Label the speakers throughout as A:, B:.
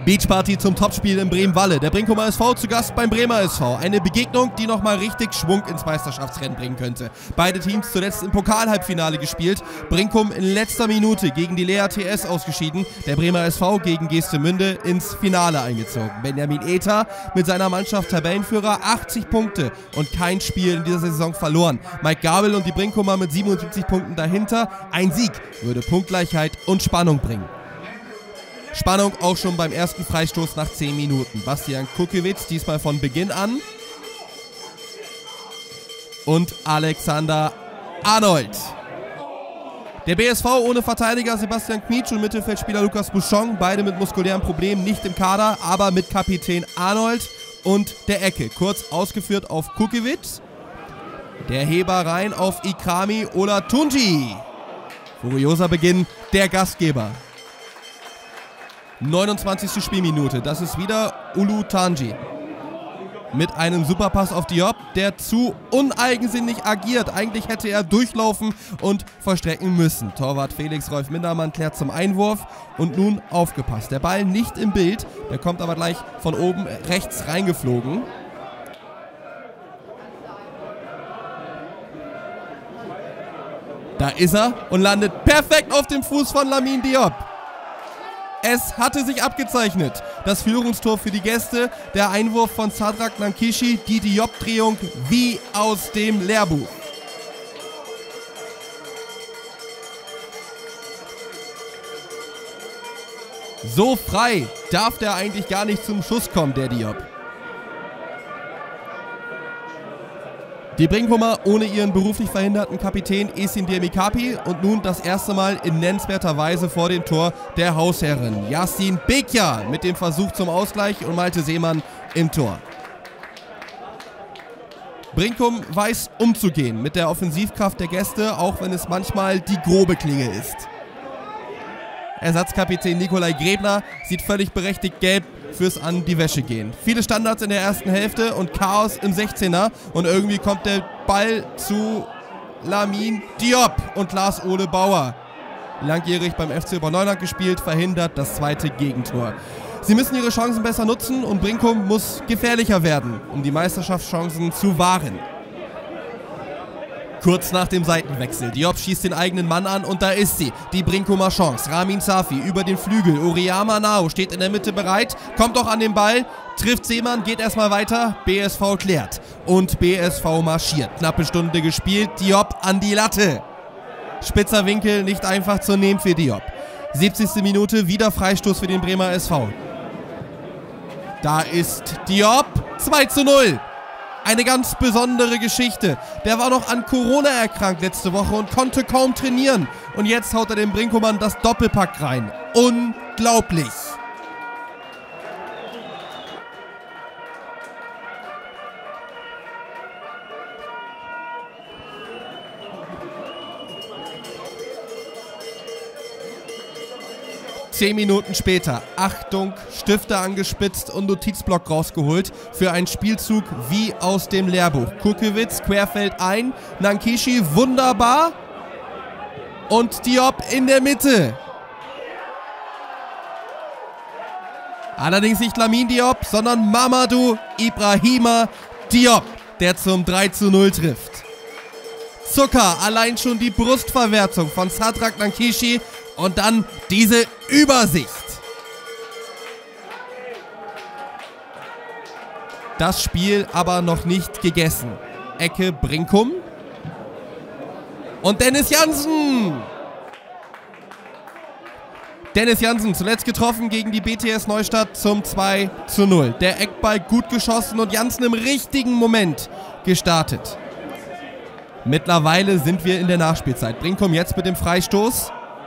A: Beachparty zum Topspiel in Bremen-Walle. Der Brinkumer SV zu Gast beim Bremer SV. Eine Begegnung, die nochmal richtig Schwung ins Meisterschaftsrennen bringen könnte. Beide Teams zuletzt im Pokal-Halbfinale gespielt. Brinkum in letzter Minute gegen die Lea TS ausgeschieden. Der Bremer SV gegen Geestemünde ins Finale eingezogen. Benjamin Ether mit seiner Mannschaft Tabellenführer, 80 Punkte und kein Spiel in dieser Saison verloren. Mike Gabel und die Brinkumer mit 77 Punkten dahinter. Ein Sieg würde Punktgleichheit und Spannung bringen. Spannung auch schon beim ersten Freistoß nach 10 Minuten. Bastian Kukiewicz diesmal von Beginn an. Und Alexander Arnold. Der BSV ohne Verteidiger Sebastian Kmitsch und Mittelfeldspieler Lukas Bouchon. Beide mit muskulären Problemen, nicht im Kader, aber mit Kapitän Arnold und der Ecke. Kurz ausgeführt auf Kukiewicz. Der Heber rein auf Ikrami Olatunji. Furioser Beginn der Gastgeber. 29. Spielminute, das ist wieder Ulutanji. Mit einem Superpass auf Diop, der zu uneigensinnig agiert. Eigentlich hätte er durchlaufen und verstrecken müssen. Torwart Felix Rolf Mindermann klärt zum Einwurf und nun aufgepasst. Der Ball nicht im Bild, der kommt aber gleich von oben rechts reingeflogen. Da ist er und landet perfekt auf dem Fuß von Lamine Diop. Es hatte sich abgezeichnet. Das Führungstor für die Gäste, der Einwurf von Sadrak Nankishi, die Diop-Drehung wie aus dem Lehrbuch. So frei darf der eigentlich gar nicht zum Schuss kommen, der Diop. Die Brinkumer ohne ihren beruflich verhinderten Kapitän Esin Diemikapi und nun das erste Mal in nennenswerter Weise vor dem Tor der Hausherrin. Yassin Bekja mit dem Versuch zum Ausgleich und Malte Seemann im Tor. Brinkum weiß umzugehen mit der Offensivkraft der Gäste, auch wenn es manchmal die grobe Klinge ist. Ersatzkapitän Nikolai Grebner sieht völlig berechtigt gelb fürs An die Wäsche gehen. Viele Standards in der ersten Hälfte und Chaos im 16er und irgendwie kommt der Ball zu Lamine Diop und Lars-Ole Bauer. Langjährig beim FC Oberneuland gespielt, verhindert das zweite Gegentor. Sie müssen ihre Chancen besser nutzen und Brinkum muss gefährlicher werden, um die Meisterschaftschancen zu wahren. Kurz nach dem Seitenwechsel. Diop schießt den eigenen Mann an und da ist sie. Die Brinkumer Chance. Ramin Safi über den Flügel. Oriyama Nao steht in der Mitte bereit. Kommt doch an den Ball. Trifft Seemann, geht erstmal weiter. BSV klärt. Und BSV marschiert. Knappe Stunde gespielt. Diop an die Latte. Spitzer Winkel, nicht einfach zu nehmen für Diop. 70. Minute, wieder Freistoß für den Bremer SV. Da ist Diop. 2:0. Eine ganz besondere Geschichte. Der war noch an Corona erkrankt letzte Woche und konnte kaum trainieren. Und jetzt haut er den Brinkumern das Doppelpack rein. Unglaublich. Zehn Minuten später, Achtung, Stifte angespitzt und Notizblock rausgeholt für einen Spielzug wie aus dem Lehrbuch. Kukiewicz querfeld ein, Nankishi wunderbar und Diop in der Mitte. Allerdings nicht Lamine Diop, sondern Mamadou Ibrahima Diop, der zum 3:0 trifft. Zucker, allein schon die Brustverwertung von Sadrak Nankishi. Und dann diese Übersicht. Das Spiel aber noch nicht gegessen. Ecke Brinkum. Und Dennis Janssen. Dennis Janssen zuletzt getroffen gegen die BTS Neustadt zum 2:0. Der Eckball gut geschossen und Janssen im richtigen Moment gestartet. Mittlerweile sind wir in der Nachspielzeit. Brinkum jetzt mit dem Freistoß.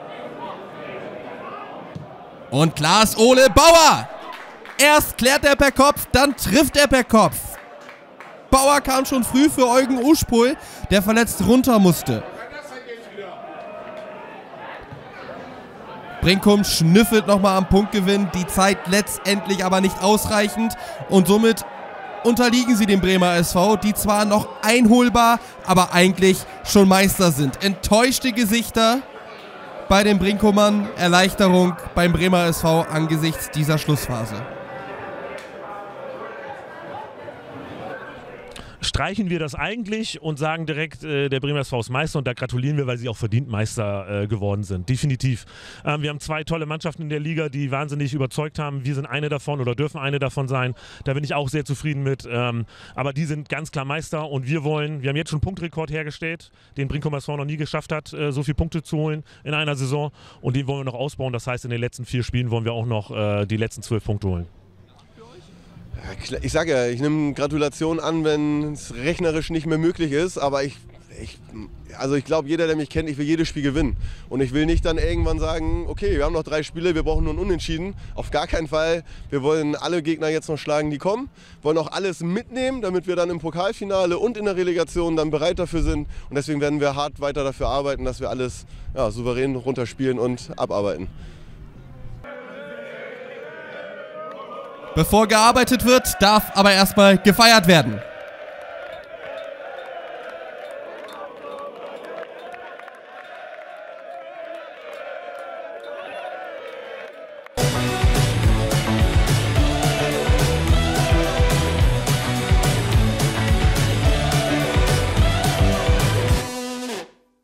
A: Und Lars-Ole Bauer. Erst klärt er per Kopf, dann trifft er per Kopf. Bauer kam schon früh für Eugen Uschpol, der verletzt runter musste. Brinkum schnüffelt nochmal am Punktgewinn, die Zeit letztendlich aber nicht ausreichend und somit unterliegen sie dem Bremer SV, die zwar noch einholbar, aber eigentlich schon Meister sind. Enttäuschte Gesichter bei den Brinkumern, Erleichterung beim Bremer SV angesichts dieser Schlussphase.
B: Streichen wir das eigentlich und sagen direkt, der Bremer SV ist Meister, und da gratulieren wir, weil sie auch verdient Meister geworden sind. Definitiv. Wir haben 2 tolle Mannschaften in der Liga, die wahnsinnig überzeugt haben. Wir sind eine davon oder dürfen eine davon sein. Da bin ich auch sehr zufrieden mit. Aber die sind ganz klar Meister, und wir haben jetzt schon einen Punktrekord hergestellt, den Brinkumer SV noch nie geschafft hat, so viele Punkte zu holen in einer Saison, und den wollen wir noch ausbauen. Das heißt, in den letzten 4 Spielen wollen wir auch noch die letzten 12 Punkte holen.
C: Ich sage ja, ich nehme Gratulation an, wenn es rechnerisch nicht mehr möglich ist, aber ich glaube, jeder, der mich kennt, ich will jedes Spiel gewinnen. Und ich will nicht dann irgendwann sagen, okay, wir haben noch 3 Spiele, wir brauchen nur ein Unentschieden. Auf gar keinen Fall. Wir wollen alle Gegner jetzt noch schlagen, die kommen. Wollen auch alles mitnehmen, damit wir dann im Pokalfinale und in der Relegation dann bereit dafür sind. Und deswegen werden wir hart weiter dafür arbeiten, dass wir alles souverän runterspielen und abarbeiten.
A: Bevor gearbeitet wird, darf aber erstmal gefeiert werden.